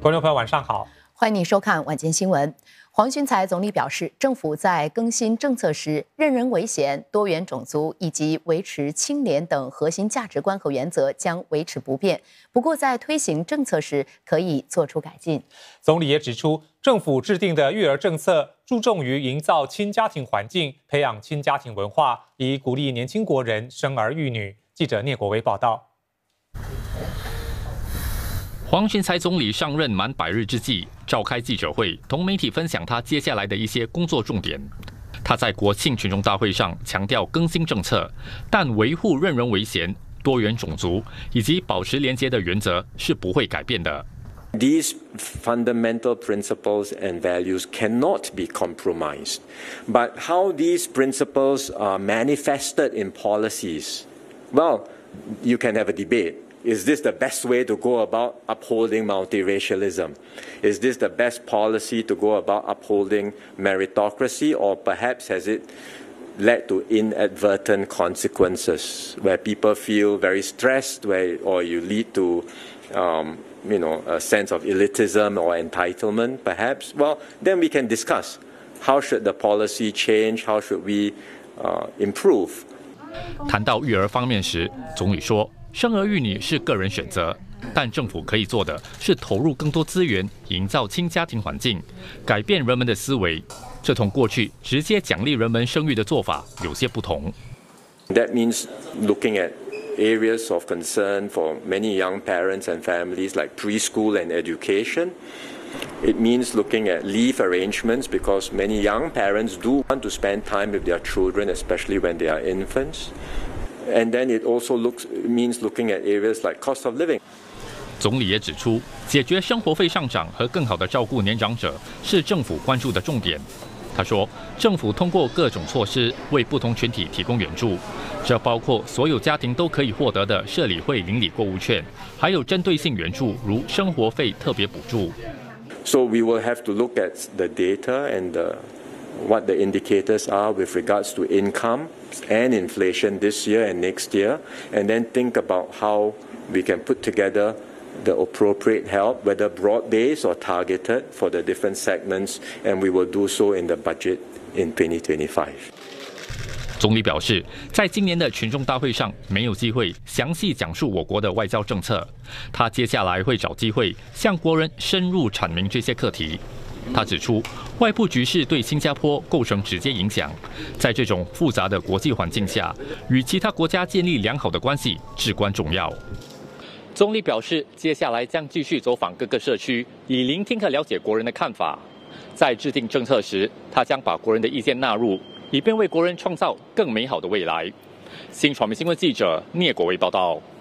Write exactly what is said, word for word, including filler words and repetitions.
观众朋友，晚上好， 欢迎你收看晚间新闻。黄循财总理表示，政府在更新政策时，任人唯贤、多元种族以及维持清廉等核心价值观和原则将维持不变。不过，在推行政策时，可以做出改进。 总理也指出，政府制定的育儿政策注重于营造亲家庭环境，培养亲家庭文化，以鼓励年轻国人生儿育女。记者聂国威报道。 黄循财总理上任满百日之际，召开记者会，同媒体分享他接下来的一些工作重点。他在国庆群众大会上强调更新政策，但维护任人唯贤、多元种族以及保持廉洁的原则是不会改变的。 These fundamental principles and values cannot be compromised. But how these principles are manifested in policies, well, you can have a debate.Is this the best way to go about upholding multiracialism? Is this the best policy to go about upholding meritocracy? Or perhaps has it led to inadvertent consequences where people feel very stressed, where, or you lead to um, you know, a sense of elitism or entitlement, perhaps? Well, then we can discuss how should the policy change, how should we uh, improve? 谈到育儿方面时，总理说，生儿育女是个人选择，但政府可以做的是投入更多资源，营造亲家庭环境，改变人们的思维。这同过去直接奖励人们生育的做法有些不同。 That means looking at areas of concern for many young parents and families like preschool and education. It means looking at leave arrangements because many young parents do want to spend time with their children, especially when they are infants.And then it also looks means looking at areas like cost of living. 总理也指出，解决生活费上涨和更好的照顾年长者是政府关注的重点。他说，政府通过各种措施为不同群体提供援助，这包括所有家庭都可以获得的社理会邻里购物券，还有针对性援助，如生活费特别补助。 So we will have to look at the data and the, what the indicators are with regards to income and inflation this year and next year, and then think about how we can put together the appropriate help, whether broad-based or targeted for the different segments, and we will do so in the budget in twenty twenty-five. 总理表示，在今年的群众大会上没有机会详细讲述我国的外交政策，他接下来会找机会向国人深入阐明这些课题。他指出，外部局势对新加坡构成直接影响，在这种复杂的国际环境下，与其他国家建立良好的关系至关重要。总理表示，接下来将继续走访各个社区，以聆听和了解国人的看法。在制定政策时，他将把国人的意见纳入，以便为国人创造更美好的未来。新传媒新闻记者聂国威报道。